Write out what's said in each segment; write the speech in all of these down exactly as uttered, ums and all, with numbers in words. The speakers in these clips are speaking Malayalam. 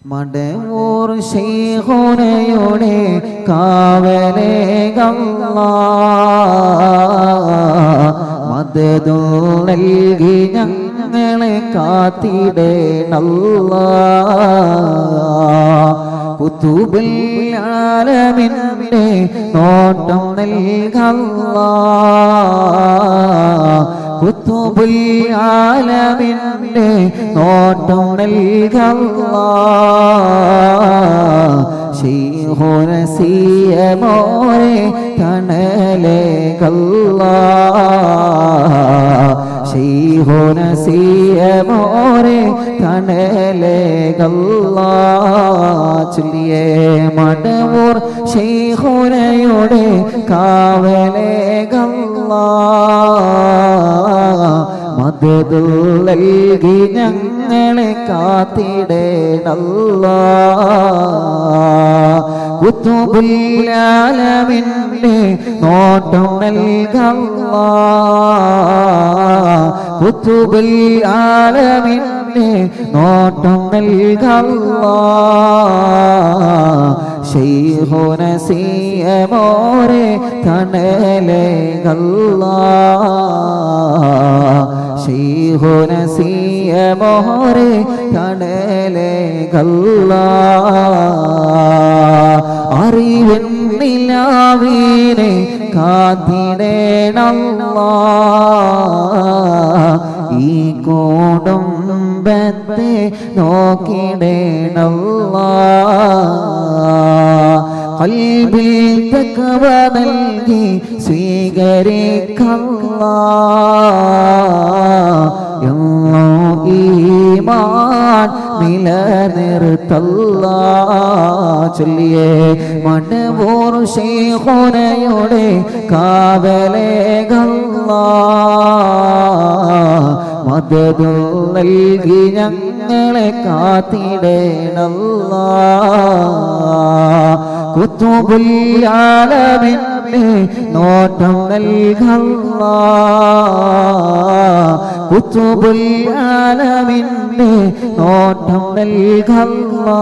മടവൂർ ശൈഖുനയുടെ കാവലേകല്ലാ മദദു നൽകി ഞങ്ങളെ കാത്തിടേണല്ലാ കുതുബുൽ ആലമിന്റെ നോട്ടം നൽകല്ലാ കുതുബുൽ ആലമിന്റെ നോട്ടം നൽകല്ലാ ശൈഖുന സിയമോരെ തണലേകല്ലാ ശൈഖുന സിയമോരെ തണലേകല്ലാ ചൊല്ലിയേ മടവൂർ ശൈഖുനയുടെ കാവലേകല്ലാ മദദു നൽകി ഞങ്ങളെ കാത്തിടേണല്ലാ കുതുബുൽ ആലമിന്റെ നോട്ടം നൽകല്ലാ കുതുബുൽ ആലമിന്റെ നോട്ടം നൽകല്ലാ ശൈഖുന സിയമോരെ തണലേകല്ലാ ശൈഖുന സിയമോരെ തണലേകല്ലാ അറിവിൻ നിലാവിനെ കാത്തിടേണല്ലാ ഈ കുടുംബത്തെ നോക്കിടേണല്ലാ ഖൽബിൽ തഖ്വ നൽകി സ്വീകരിക്കല്ലാ ഈമാൻ നിലനിർത്തല്ലാ ചൊല്ലിയേ മടവൂർ ശൈഖുനയുടെ കാവലേകല്ലാ മദദു നൽകി ഞങ്ങളെ കാത്തിടേണല്ലാ കുതുബുൽ ആലമിന്റെ നോട്ടം നൽകല്ലാ കുതുബുൽ ആലമിന്റെ നോട്ടം നൽകല്ലാ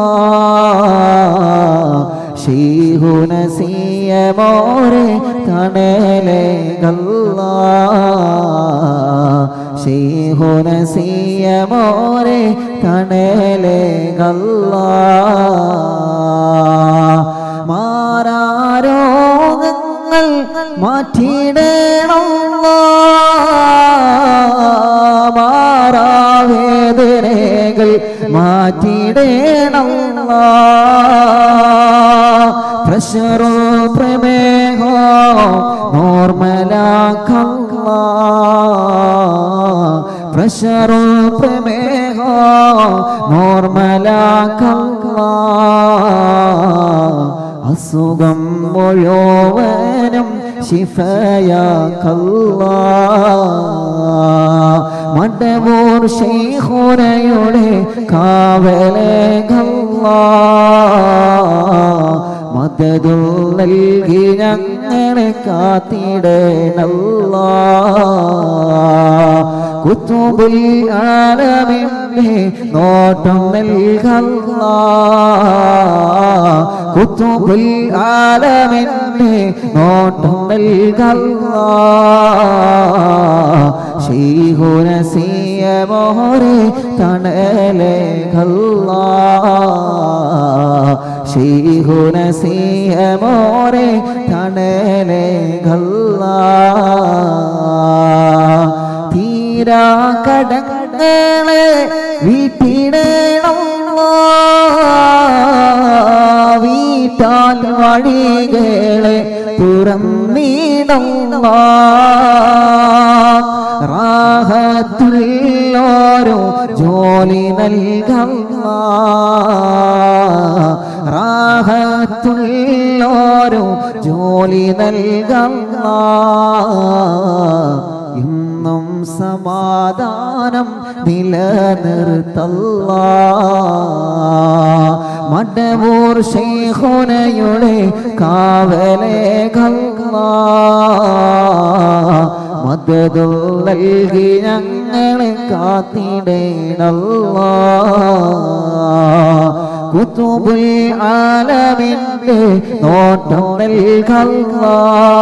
ശൈഖുന സിയമോരെ തണലേകല്ലാ ശൈഖുന സിയമോരെ തണലേകല്ലാ മാറാരോഗങ്ങൾ മാറ്റിടേണല്ലാ മാറാവേദനകൾ മാറ്റിടേണല്ലാ പ്രഷറോ പ്രമേഹോ നോർമലാക്കല്ലാ പ്രഷറോ പ്രമേഹോ നോർമലാക്കല്ലാ അസുഖം മുഴുവനും ശിഫയാക്കല്ലാ മടവൂർ ശൈഖുനയുടെ കാവലേകല്ലാ മദദു നൽകി ഞങ്ങളെ കാത്തിടേണല്ലാ കുതുബുൽ ആലമിന്റെ നോട്ടം നൽകല്ലാ കുതുബുൽ ആലമിന്റെ നോട്ടം നൽകല്ലാ ശൈഖുന സിയമോരെ തണലേകല്ലാ ശൈഖുന സിയമോരെ തണലേകല്ലാ തീരാ കടങ്ങളെ വീട്ടിടേണല്ലാ വീട്ടാൻ വഴികളെ തുറന്നിടല്ലാ റാഹത്തുള്ളോരോ ജോലി നൽകല്ലാ റാഹത്തുള്ളോരോ ജോലി നൽകല്ലാ ഇന്നും സമാധാനം നിലനിർത്തല്ലാ മടവൂർ ശൈഖുനയുടെ കാവലേകല്ലാ മദദു നൽകി ഞങ്ങളെ കാത്തിടേണല്ലാ കുതുബുൽ ആലമിന്റെ നോട്ടം നൽകല്ലാ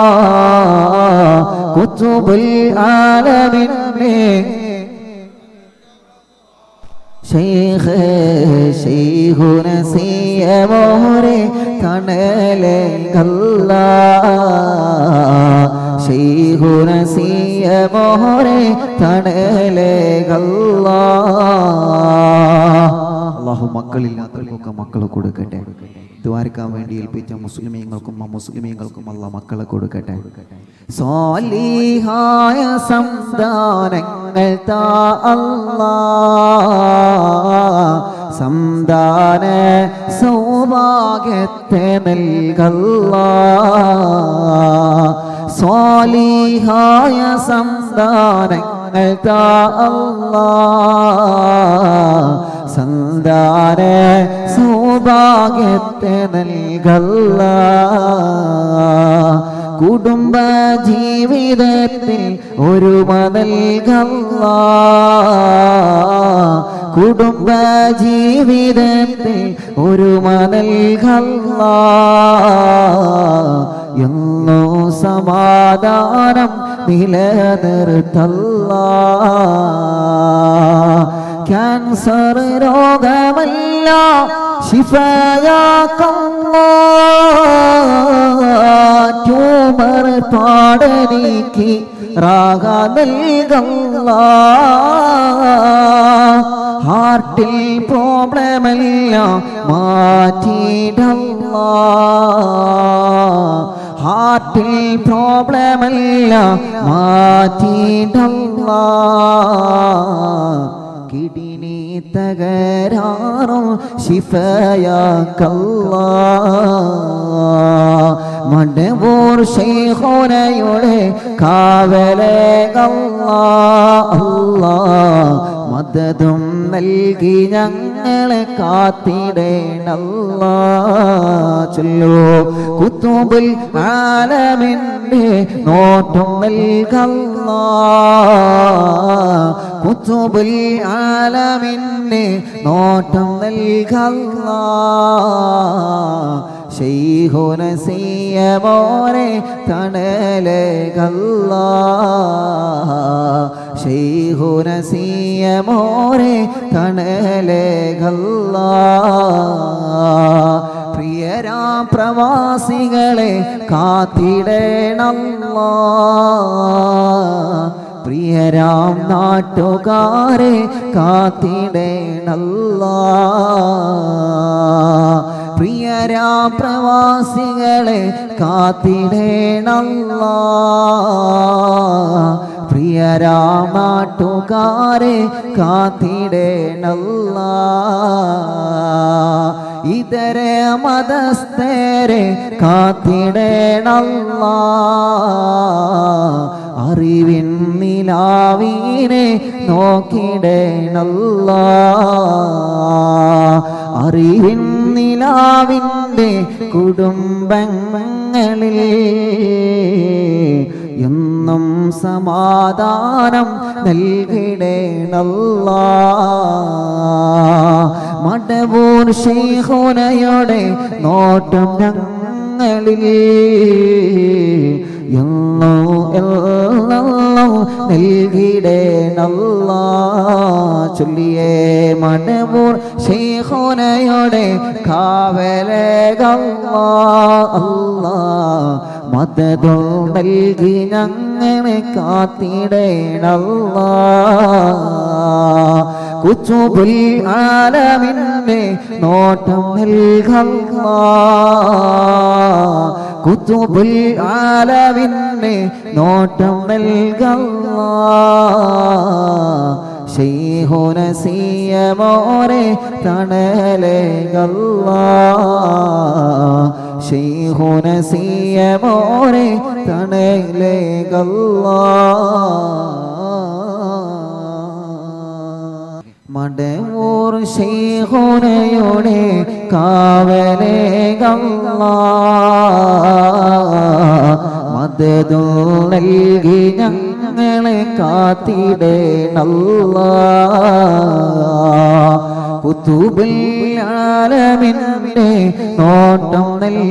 കുതുബുൽ ആലമിന്റെ ശൈഖ് ശൈഖുന സിയമോരെ തണലേകല്ലാ ശൈഖുന സിയമോരെ തണലേകല്ലാ അല്ലാഹു മക്കളില്ലാത്തവർക്കൊക്കെ മക്കളെ കൊടുക്കട്ടെ ദ്വാരക്കാൻ വേണ്ടി ഏൽപ്പിച്ച മുസ്ലിമീങ്ങൾക്കും അമുസ്ലിമീങ്ങൾക്കും അല്ലാഹു മക്കളെ കൊടുക്കട്ടെ സ്വാലിഹായ സംതാനങ്ങൾ താ അല്ലാഹ് സംതാന സൗഭാഗ്യത്തെ നൽകല്ലാഹ് സ്വാലിഹായ സംതാനങ്ങൾ താ അല്ലാഹ് സംതാന സൗഭാഗ്യത്തെ നൽകല്ലാഹ് കുടുംബ ജീവിതത്തിൽ ഒരു നൽകല്ലാഹ് കുടുംബ ജീവിതത്തിൽ ഒരു നൽകല്ലാഹ് എന്നോ സമാധാനം നിലനിർത്തല്ലാഹ് ക്യാൻസർ രോഗമല്ല ശിഫയാക്കല്ലാഹ് ട്യൂമർ പാടനീക്കി റാഗ നൽകല്ലാഹ് ഹാർട്ടിൽ പ്രോബ്ലമെല്ലാം മാറ്റിയിടല്ലാഹ് ഹാർട്ടിൽ പ്രോബ്ലമെല്ലാം മാറ്റിയിടല്ലാഹ് കിഡ്നി തകരാറും ശിഫയാക്കല്ലാഹ് മടവൂർ ശൈഖുനയുടെ കാവലേകല്ലാഹ് അല്ലാഹ് മദദും നൽകി ഞങ്ങളെ കാത്തിടേണല്ലാഹ് ചൊല്ലൂ കുതുബുൽ ആലമിന്റെ നോട്ടം നൽകല്ലാഹ് കുതുബുൽ ആലമിന്റെ നോട്ടം നൽകല്ലാഹ് ശൈഖുന സിയമോരെ തണലേകല്ലാഹ് ശൈഖുന സിയമോരെ തണലേകല്ലാഹ് പ്രിയരാം പ്രവാസികളെ കാത്തിടേണല്ലാഹ് പ്രിയരാം നാട്ടുകാരെ കാത്തിടേണല്ലാഹ് പ്രിയരാം പ്രവാസികളെ കാത്തിടേണല്ലാഹ് പ്രിയരാം നാട്ടുകാരെ കാത്തിടേണല്ലാഹ് ഇതര മതസ്ഥരെ കാത്തിടേണല്ലാഹ് അറിവിൻ നിലാവിനെ നോക്കിടേണല്ലാഹ് അറിവിൻ നിലാവിൻ്റെ കുടുംബങ്ങളിൽ എന്നും സമാധാനം നൽകിടേണല്ലാഹ് മടവൂർ ശൈഖുനയുടെ നോട്ടം ഞങ്ങളിൽ എല്ലോ എല്ലോ നൽകിടേണല്ലാഹ് ചൊല്ലിയേ മടവൂർ ശൈഖുനയുടെ കാവലേകല്ലാഹ് അല്ലാഹ് മദദും നൽകി ഞങ്ങളെ കാത്തിടേണല്ലാഹ് കുതുബുൽ ആലമിന്റെ നോട്ടം നൽകല്ലാഹ് കുതുബുൽ ആലമിന്റെ നോട്ടം നൽകല്ലാഹ് ശൈഖുന സിയമോരെ തണലേകല്ലാഹ് ശൈഖുന സിയമോരെ തണലേകല്ലാഹ് മടവൂർ ശൈഖുനയുടെ കാവലേകല്ലാഹ് മദദും നൽകി ഞങ്ങളെ കാത്തിടേണല്ലാഹ് കുതുബുൽ ആലമിൻ്റെ നോട്ടം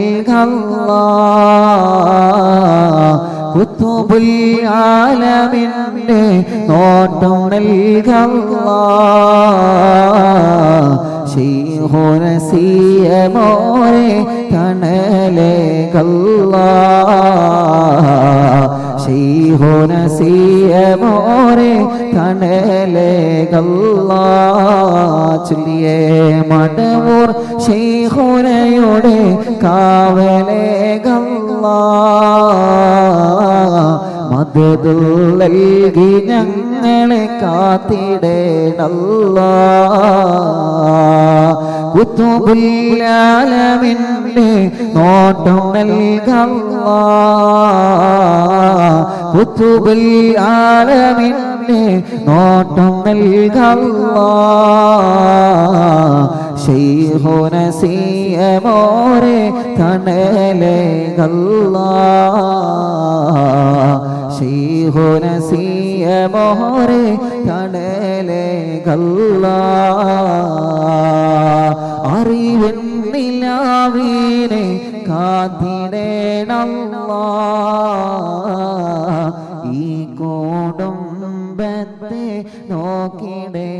നൽകല്ലാഹ് കുത്തുബുൽ ആലമിൻ്റെ നോട്ടം നൽകല്ലാഹ് ശൈഖുന സിയമോരെ തണലേകല്ലാഹ് ശൈഖുന സിയമോരെ തണലേകല്ലാഹ് ചൊല്ലിയേ മടവൂർ ശൈഖുനയുടെ കാവലേകല്ലാഹ് മദദുൽ നൽകി ഞങ്ങളെ കാത്തിടേണല്ലാഹ് കുത്തുബുൽ ആലമിൻ്റെ നോട്ടം നൽകല്ലാഹ് കുത്തുബുൽ ആലമിൻ്റെ നോട്ടം നൽകല്ലാഹ് ശൈഖുന സിയമോരെ തണലേകല്ലാഹ് ശൈഖുന സിയമോരെ തണലേകല്ലാഹ് അറിവിൻ നിലാവിനെ കാത്തിടേണല്ലാഹ് ഈ കുടുംബത്തെ നോക്കിടേ